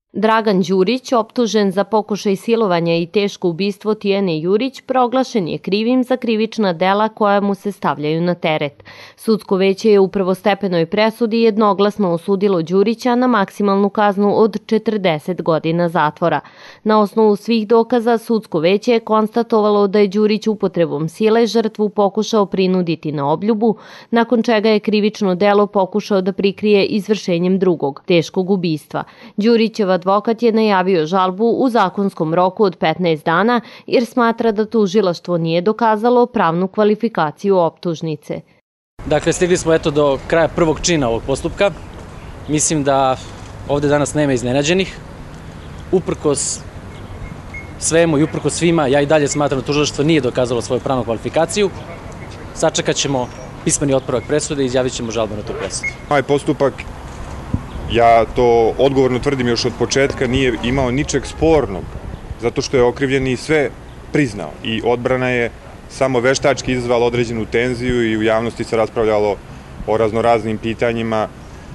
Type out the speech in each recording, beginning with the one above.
Dragan Đurić, optužen za pokušaj silovanja i teško ubistvo Tijane Jurić, proglašen je krivim za krivična dela koja mu se stavljaju na teret. Sudsko veće je u prvostepenoj presudi jednoglasno osudilo Đurića na maksimalnu kaznu od 40 godina zatvora. Na osnovu svih dokaza, sudsko veće je konstatovalo da je Đurić upotrebom sile žrtvu pokušao prinuditi na obljubu, nakon čega je krivično delo pokušao da prikrije izvršenjem drugog, teškog ubistva. Đurićeva advokat je najavio žalbu u zakonskom roku od 15 dana jer smatra da tužilaštvo nije dokazalo pravnu kvalifikaciju optužnice. Dakle, stigli smo do kraja prvog čina ovog postupka. Mislim da ovde danas nema iznenađenih. Uprkos svemu i uprkos svima, ja i dalje smatram da tužilaštvo nije dokazalo svoju pravnu kvalifikaciju. Sačekat ćemo pismeni otpravak presude i izjavit ćemo žalbu na tu presudu. Ovaj postupak, ja to odgovorno tvrdim još od početka, nije imao ničeg spornog, zato što je okrivljeni sve priznao i odbrana je samo veštački izazvala određenu tenziju i u javnosti se raspravljalo o raznoraznim pitanjima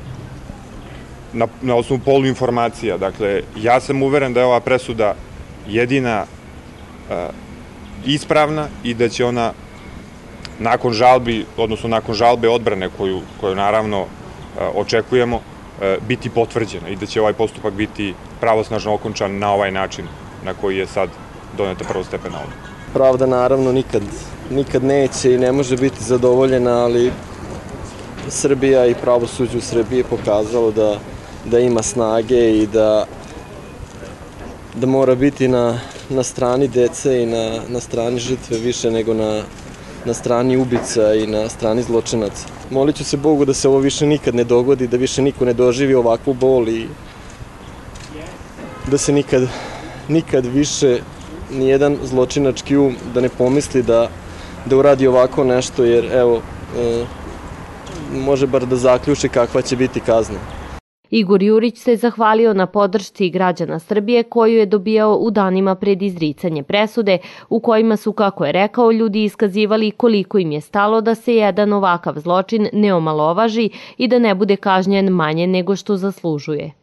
na osnovu poluinformacija. Dakle, ja sam uveren da je ova presuda jedina ispravna i da će ona nakon žalbi, odnosno nakon žalbe odbrane koju naravno očekujemo, biti potvrđena i da će ovaj postupak biti pravosnažno okončan na ovaj način na koji je sad doneta prvostepena odluka. Pravda naravno nikad neće i ne može biti zadovoljena, ali Srbija i pravosuđe u Srbiji je pokazalo da ima snage i da mora biti na strani dece i na strani žrtve više nego na strani ubica i na strani zločinaca. Molit ću se Bogu da se ovo više nikad ne dogodi, da više niko ne doživi ovakvu bol i da se nikad više nijedan zločinački da ne pomisli da uradi ovako nešto, jer evo, može bar da zaključi kakva će biti kazna. Igor Jurić se zahvalio na podršci građana Srbije koju je dobijao u danima pred izricanje presude, u kojima su, kako je rekao, ljudi iskazivali koliko im je stalo da se jedan ovakav zločin ne omalovaži i da ne bude kažnjen manje nego što zaslužuje.